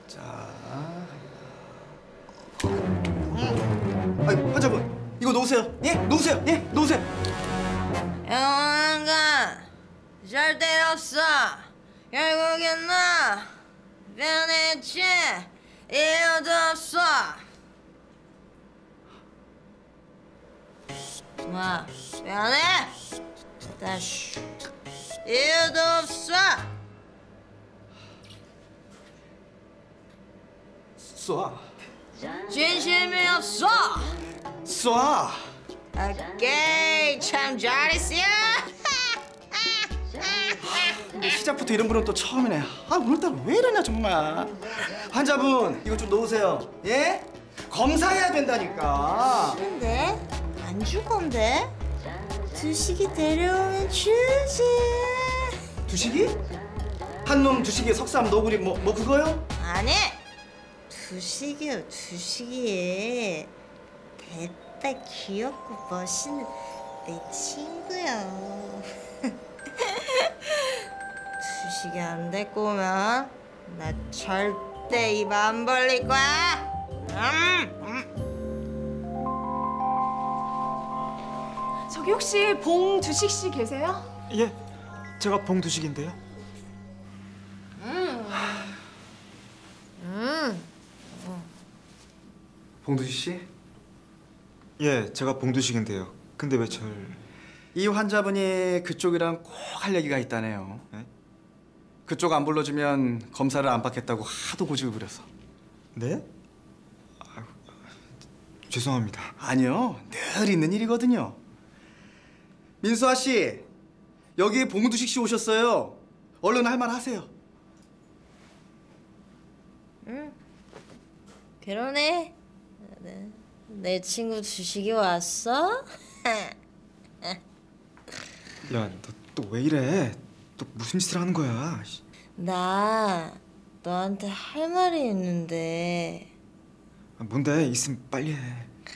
자, 아니 환자분 이거 놓으세요. 예, 놓으세요. 예, 놓으세요. 영원한 절대 없어. 결국엔 나 변했지. 이유도 없어. 뭐 변해? 다시 이유도 없어. 쏴, 진심이 없어. 쏴. 오케이, 참 잘했어요. 근데 시작부터 이런 분은 또 처음이네. 아 오늘따라 왜 이러냐 정말. 환자분 이거 좀 놓으세요. 예? 검사해야 된다니까. 근데 안 줄 건데? 두식이 데려오면 주지. 두식이? 한놈 두식이 석삼 너구리 뭐 그거요? 아니, 두식이요, 두식이. 됐다, 귀엽고 멋있는 내 친구요. 두식이 안 데리고 오면 나 절대 입 안 벌릴 거야. 저기 혹시 봉두식 씨 계세요? 예, 제가 봉두식인데요. 봉두식 씨? 예, 제가 봉두식인데요. 근데 왜 절... 이 환자분이 그쪽이랑 꼭 할 얘기가 있다네요. 네? 그쪽 안 불러주면 검사를 안 받겠다고 하도 고집을 부려서. 네? 아유, 죄송합니다. 아니요, 늘 있는 일이거든요. 민수아 씨, 여기 봉두식 씨 오셨어요. 얼른 할 말 하세요. 결혼해? 내 친구 두식이 왔어? 야, 너 또 왜 이래? 또 무슨 짓을 하는 거야? 나 너한테 할 말이 있는데. 아, 뭔데? 있으면 빨리 해.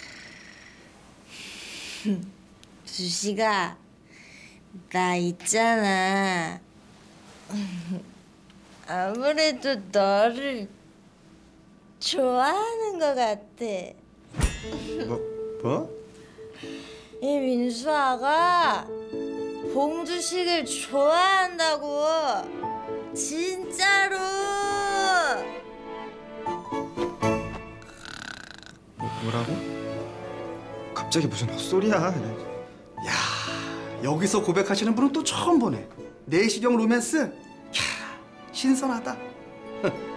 두식아, 나 있잖아. 아무래도 너를 좋아하는 것 같아. 뭐? 이 민수아가 봉두식을 좋아한다고. 진짜로. 뭐라고? 갑자기 무슨 헛소리야? 야, 여기서 고백하시는 분은 또 처음 보네. 내시경 로맨스? 야, 신선하다.